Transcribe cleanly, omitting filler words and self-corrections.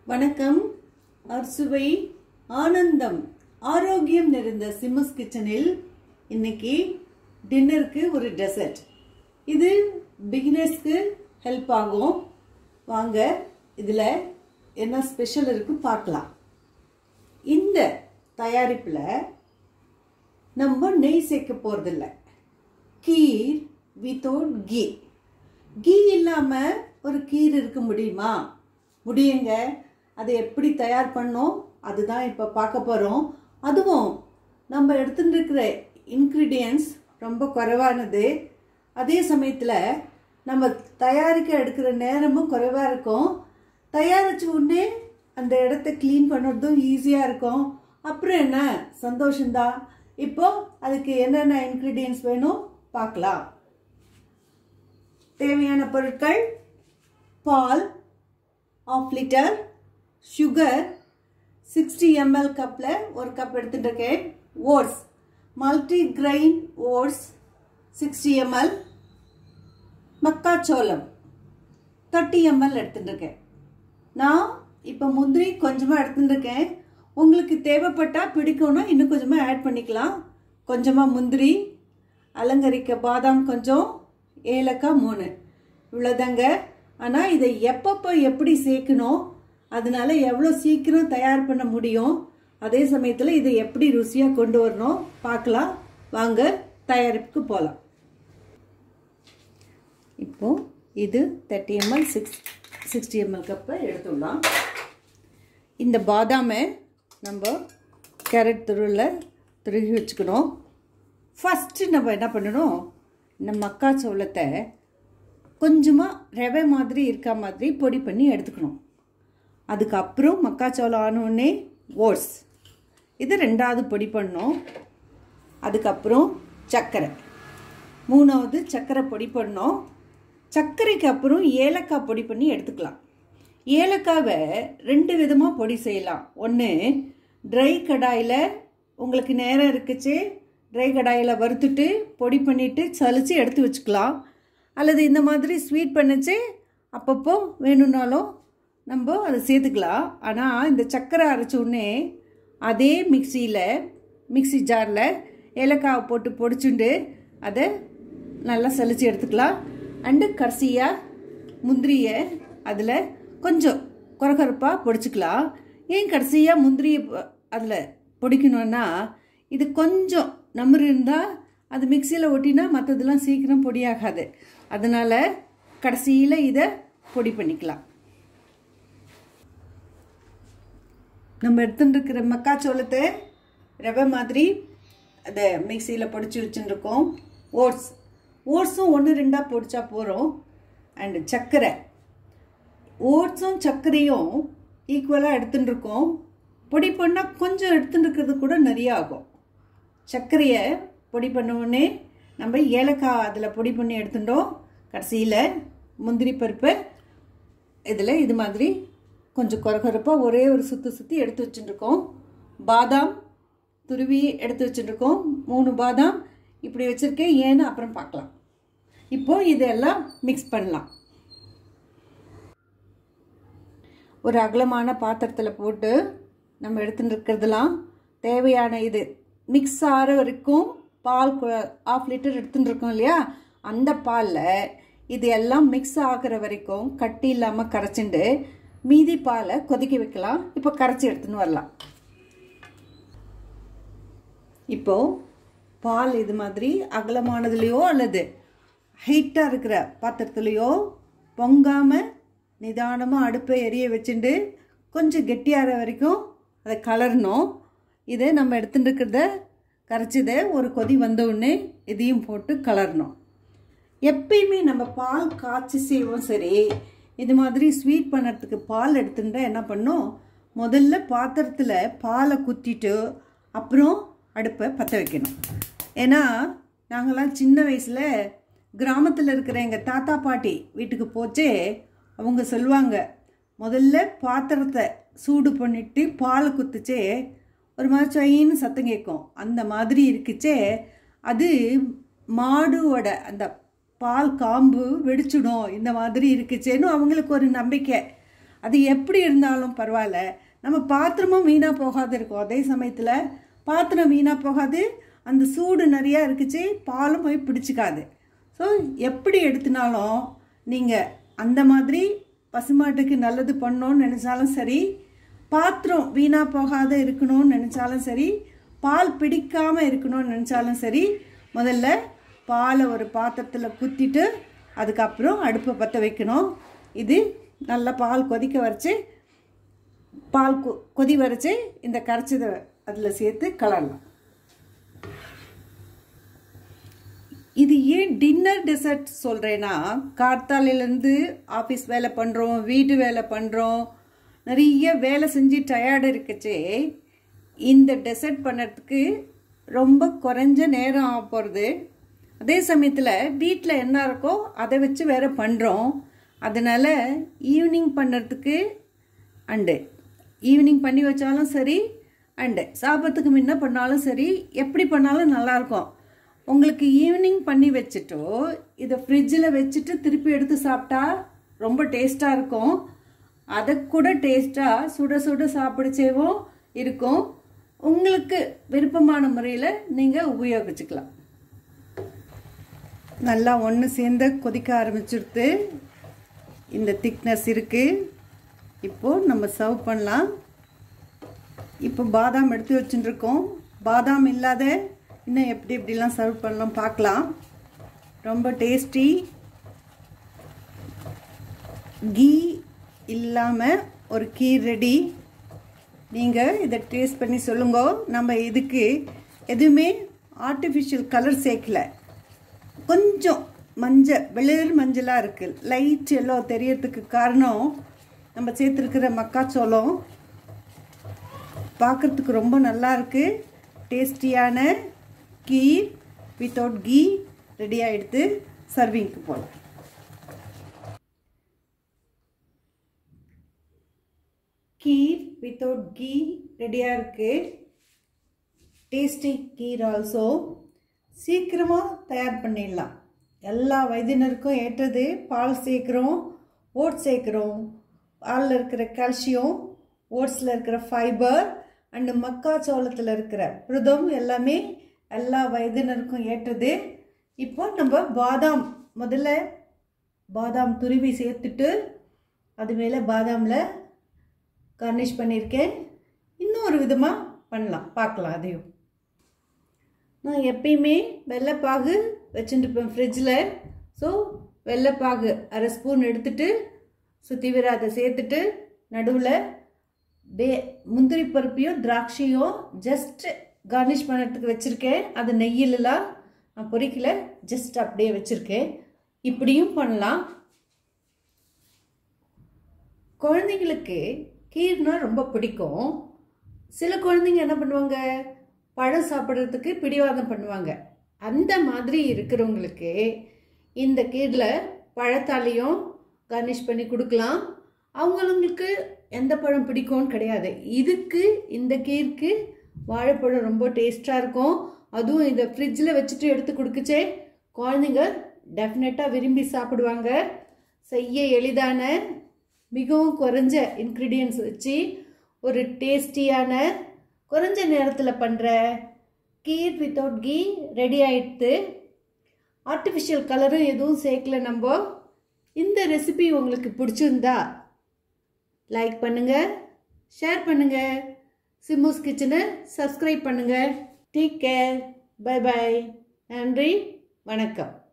வணக்கம். அறுசுவை ஆனந்தம் ஆரோக்கியம் நிறைந்த சிம்மஸ் கிச்சனில் இன்னைக்கு டின்னருக்கு ஒரு டெசர்ட். இது பிகினர்ஸ்க்கு ஹெல்ப் ஆகும். வாங்க இதில் என்ன ஸ்பெஷல் இருக்கு பார்க்கலாம். இந்த தயாரிப்பில் நம்ம நெய் சேர்க்க போகிறதில்ல. கீர் வித்தவுட் கீ. கீ இல்லாமல் ஒரு கீர் இருக்க முடியுமா? முடியுங்க. அதை எப்படி தயார் பண்ணோம் அதுதான் இப்போ பார்க்க போகிறோம். அதுவும் நம்ம எடுத்துட்டு இருக்கிற இன்க்ரீடியன்ஸ் ரொம்ப குறைவானது. அதே சமயத்தில் நம்ம தயாரிக்க எடுக்கிற நேரமும் குறைவாக இருக்கும். தயாரித்த உடனே அந்த இடத்த க்ளீன் பண்ணுறதும் ஈஸியாக இருக்கும். அப்புறம் என்ன சந்தோஷம்தான். இப்போ அதுக்கு என்னென்ன இன்க்ரீடியன்ஸ் வேணும் பார்க்கலாம். தேவையான பொருட்கள்: பால் 1/2 லிட்டர், சுகர் 60 ml கப்பில் ஒரு கப் எடுத்துட்டுருக்கேன், oats multi grain oats 60 ml, மக்காச்சோளம் 30 ml எடுத்துட்டுருக்கேன். நான் இப்போ முந்திரி கொஞ்சமாக எடுத்துட்டுருக்கேன். உங்களுக்கு தேவைப்பட்டால் பிடிக்கும்னா இன்னும் கொஞ்சமாக ஆட் பண்ணிக்கலாம். கொஞ்சமாக முந்திரி, அலங்கரிக்க பாதாம் கொஞ்சம், ஏலக்காய் 3, இவ்வளோதாங்க. ஆனால் இதை எப்பப்போ எப்படி சேர்க்கணும், அதனால எவ்வளோ சீக்கிரம் தயார் பண்ண முடியும், அதே சமயத்தில் இதை எப்படி ருசியாக கொண்டு வரணும் பார்க்கலாம். வாங்க தயாரிப்புக்கு போகலாம். இப்போ இது 30 ml 60 ml கப்பை எடுத்துடலாம். இந்த பாதாமை நம்ம கேரட் துருவி வச்சுக்கணும். ஃபஸ்ட்டு நம்ம என்ன பண்ணணும், இந்த மக்காச்சோளத்தை கொஞ்சமாக ரவை மாதிரி இருக்க மாதிரி பொடி பண்ணி எடுத்துக்கணும். அதுக்கப்புறம் மக்காச்சோளம் ஆனோடனே ஓட்ஸ், இது 2வது பொடி பண்ணணும். அதுக்கப்புறம் சர்க்கரை, 3வது சர்க்கரை பொடி பண்ணோம். சர்க்கரைக்கு அப்புறம் ஏலக்காய் பொடி பண்ணி எடுத்துக்கலாம். ஏலக்காவை 2 விதமாக பொடி செய்யலாம். ஒன்று ட்ரை கடாயில், உங்களுக்கு நேரம் இருக்குச்சு ட்ரை கடாயில் வறுத்துட்டு பொடி பண்ணிவிட்டு சலித்து எடுத்து வச்சுக்கலாம். அல்லது இந்த மாதிரி ஸ்வீட் பண்ணிச்சு அப்பப்போ வேணும்னாலும் நம்ம அதை சேர்த்துக்கலாம். ஆனால் இந்த சர்க்கரை அரைச்ச உடனே அதே மிக்ஸி ஜாரில் ஏலக்காவை போட்டு பொடிச்சுண்டு அதை நல்லா சலித்து எடுத்துக்கலாம். அண்டு கடைசியாக முந்திரியை அதில் கொஞ்சம் கொரகொரப்பாக பொடிச்சுக்கலாம். ஏன் கடைசியாக முந்திரியை அதில் பொடிக்கணுன்னா, இது கொஞ்சம் நம்பர் இருந்தால் அது மிக்சியில் ஒட்டினா மற்றதெல்லாம் சீக்கிரம் பொடியாகாது. அதனால் கடைசியில் இதை பொடி பண்ணிக்கலாம். நம்ம எடுத்துட்டுருக்கிற மக்காச்சோளத்தை ரவை மாதிரி அதை மிக்சியில் பொடிச்சு வச்சுருக்கோம். ஓட்ஸும் 1-2 பொடிச்சா போகிறோம். அண்டு சர்க்கரை, ஓட்ஸும் சர்க்கரையும் ஈக்குவலாக எடுத்துட்டுருக்கோம். பொடி பண்ணால் கொஞ்சம் எடுத்துட்டுருக்கிறது கூட நிறைய ஆகும். சர்க்கரையை பொடி பண்ண உடனே நம்ம ஏலக்காய் அதில் பொடி பண்ணி எடுத்துட்டோம். கடைசியில் முந்திரி பருப்பு இதில் இது மாதிரி கொஞ்சம் கொரகொரப்பாக ஒரே ஒரு சுற்றி எடுத்து வச்சுட்டுருக்கோம். பாதாம் துருவி எடுத்து வச்சுட்டுருக்கோம். 3 பாதாம் இப்படி வச்சுருக்கேன். ஏன்னு அப்புறம் பார்க்கலாம். இப்போது இதெல்லாம் மிக்ஸ் பண்ணலாம். ஒரு அகலமான பாத்திரத்தில் போட்டு நம்ம எடுத்துட்டு இருக்கிறதுலாம் தேவையான இது மிக்ஸ் ஆகிற வரைக்கும் பால் 1/2 லிட்டர் எடுத்துட்டு இருக்கோம் இல்லையா, அந்த பாலில் இது எல்லாம் மிக்ஸ் ஆகிற வரைக்கும் கட்டி இல்லாமல் கரைச்சிண்டு மீதி பாலை கொதிக்க வைக்கலாம். இப்போ கரைச்சி எடுத்துன்னு வரலாம். இப்போது பால் இது மாதிரி அகலமானதுலேயோ அல்லது ஹைட்டாக இருக்கிற பாத்திரத்துலேயோ பொங்காமல் நிதானமாக அடுப்பை எரிய வச்சுட்டு கொஞ்சம் கெட்டியாகிற வரைக்கும் அதை கலரணும். இதை நம்ம எடுத்துட்டு இருக்கிறத கரைச்சதை ஒரு கொதி வந்தவுடனே இதையும் போட்டு கலரணும். எப்பயுமே நம்ம பால் காய்ச்சி செய்வோம் சரி, இது மாதிரி ஸ்வீட் பண்ணுறதுக்கு பால் எடுத்துட்டா என்ன பண்ணோம், முதல்ல பாத்திரத்தில் பாலை குத்திட்டு அப்புறம் அடுப்பை பற்ற வைக்கணும். ஏன்னா நாங்களாம் சின்ன வயசில் கிராமத்தில் இருக்கிற எங்கள் தாத்தா பாட்டி வீட்டுக்கு போச்சே அவங்க சொல்லுவாங்க, முதல்ல பாத்திரத்தை சூடு பண்ணிவிட்டு பாலை குத்துச்சே ஒரு மாதிரி சொயின்னு சத்தம் கேட்கும். அந்த மாதிரி இருக்குச்சே அது மாடுவோட அந்த பால் காம்பு வெடிச்சிடும், இந்த மாதிரி இருக்குச்சேன்னு அவங்களுக்கு ஒரு நம்பிக்கை. அது எப்படி இருந்தாலும் பரவாயில்ல, நம்ம பாத்திரமும் வீணாக போகாது இருக்கும். அதே சமயத்தில் பாத்திரம் வீணாக போகாது, அந்த சூடு நிறையா இருக்குச்சு, பாலும் போய் பிடிச்சிக்காது. ஸோ எப்படி எடுத்தினாலும் நீங்கள் அந்த மாதிரி பசுமாட்டுக்கு நல்லது பண்ணணும்னு நினச்சாலும் சரி, பாத்திரம் வீணாக போகாத இருக்கணும்னு நினச்சாலும் சரி, பால் பிடிக்காமல் இருக்கணும்னு நினச்சாலும் சரி, முதல்ல பாலை ஒரு பாத்திரத்தில் குத்திட்டு அதுக்கப்புறம் அடுப்பை பற்ற வைக்கணும். இது நல்லா பால் கொதிக்க வரைச்சி, பால் கொதி வரைச்சி இந்த கரைச்சதை அதில் சேர்த்து கலரலாம். இது ஏன் டின்னர் டெசர்ட் சொல்கிறேன்னா, கார்த்தாலையிலேருந்து ஆஃபீஸ் வேலை பண்ணுறோம், வீட்டு வேலை பண்ணுறோம், நிறைய வேலை செஞ்சு டயர்டு இருக்குச்சே, இந்த டெசர்ட் பண்ணுறதுக்கு ரொம்ப குறைஞ்ச நேரம் ஆக போகிறது. அதே சமயத்தில் வீட்டில் என்ன இருக்கோ அதை வச்சு வேறு பண்ணுறோம். அதனால் ஈவினிங் பண்ணுறதுக்கு அண்டு ஈவினிங் பண்ணி வச்சாலும் சரி, அண்டு சாப்பிட்றதுக்கு முன்ன பண்ணாலும் சரி, எப்படி பண்ணாலும் நல்லாயிருக்கும். உங்களுக்கு ஈவினிங் பண்ணி வச்சுட்டோ இதை ஃப்ரிட்ஜில் வச்சுட்டு திருப்பி எடுத்து சாப்பிட்டா ரொம்ப டேஸ்ட்டாக இருக்கும். அதை கூட டேஸ்ட்டாக சுட சுட சாப்பிடுச்சேவும் இருக்கும். உங்களுக்கு விருப்பமான முறையில் நீங்கள் உபயோகிச்சுக்கலாம். நல்லா ஒன்று சேர்ந்து கொதிக்க ஆரம்பிச்சுடுத்து. இந்த திக்னஸ் இருக்குது. இப்போது நம்ம சர்வ் பண்ணலாம். இப்போ பாதாம் எடுத்து வச்சுட்டுருக்கோம். பாதாம் இல்லாத இன்னும் எப்படி எப்படிலாம் சர்வ் பண்ணலாம் பார்க்கலாம். ரொம்ப டேஸ்டி கீ இல்லாமல் ஒரு கீர் ரெடி. நீங்கள் இதை டேஸ்ட் பண்ணி சொல்லுங்க. நம்ம இதுக்கு எதுவுமே ஆர்டிஃபிஷியல் கலர் சேர்க்கல. கொஞ்சம் மஞ்சள், வெளிர் மஞ்சளாக இருக்குது, லைட் எல்லோ தெரியறதுக்கு காரணம் நம்ம சேர்த்துருக்கிற மக்காச்சோளம். பார்க்குறதுக்கு ரொம்ப நல்லா இருக்குது. டேஸ்டியான கீர் வித்தவுட் கீ ரெடி ஆகிடுது. சர்விங்க்கு போகலாம். கீர் வித்தவுட் கீ ரெடியாக இருக்குது. Tasty kheer also. சீக்கிரமாக தயார் பண்ணிடலாம். எல்லா வயதினருக்கும் ஏற்றது. பால் சேர்க்குறோம், ஓட்ஸ் சேர்க்குறோம். பாலில் இருக்கிற கால்சியம், ஓட்ஸில் இருக்கிற ஃபைபர் அண்டு மக்காச்சோளத்தில் இருக்கிற புரதம் எல்லாமே எல்லா வயதினருக்கும் ஏற்றது. இப்போ நம்ம பாதாம், முதல்ல பாதாம் துருவி சேர்த்துட்டு அது மேலே பாதாமில் கார்னிஷ் பண்ணியிருக்கேன். இன்னொரு விதமாக பண்ணலாம், பார்க்கலாம். அதையும் நான் எப்பயுமே வெள்ளைப்பாகு வச்சுட்டுப்பேன் ஃப்ரிட்ஜில். ஸோ வெள்ளைப்பாகு அரை ஸ்பூன் எடுத்துட்டு சுற்றி வர அதை சேர்த்துட்டு நடுவில் முந்திரி பருப்பையும் திராட்சையும் ஜஸ்ட் கார்னிஷ் பண்ணுறதுக்கு வச்சுருக்கேன். அது நெய்யிலலாம் நான் பொரிக்கல, ஜஸ்ட் அப்படியே வச்சுருக்கேன். இப்படியும் பண்ணலாம். குழந்தைங்களுக்கு கீர்னா ரொம்ப பிடிக்கும். சில குழந்தைங்க என்ன பண்ணுவாங்க, பழம் சாப்பிட்றதுக்கு பிடிவாதம் பண்ணுவாங்க. அந்த மாதிரி இருக்கிறவங்களுக்கு இந்த கீரில் பழத்தாலையும் கார்னிஷ் பண்ணி கொடுக்கலாம். அவங்களுக்கு எந்த பழம் பிடிக்கும்னு கிடையாது. இதுக்கு இந்த கீருக்கு வாழைப்பழம் ரொம்ப டேஸ்ட்டாக இருக்கும். அதுவும் இதை ஃப்ரிட்ஜில் வச்சுட்டு எடுத்து கொடுக்குச்சே குழந்தைங்க டெஃபினட்டாக விரும்பி சாப்பிடுவாங்க. செய்ய எளிதான, மிகவும் குறைஞ்ச இன்க்ரீடியன்ட்ஸ் வச்சு ஒரு டேஸ்டியான, குறைஞ்ச நேரத்தில் பண்ணுற கீர் வித்தவுட் கீ ரெடி ஆகிடுது. ஆர்டிஃபிஷியல் கலரும் எதுவும் சேர்க்கல நம்ம. இந்த ரெசிபி உங்களுக்கு பிடிச்சிருந்தா லைக் பண்ணுங்கள், ஷேர் பண்ணுங்கள், சிம்முஸ் கிச்சனை சப்ஸ்கிரைப் பண்ணுங்கள். Take care. Bye bye. நன்றி, வணக்கம்.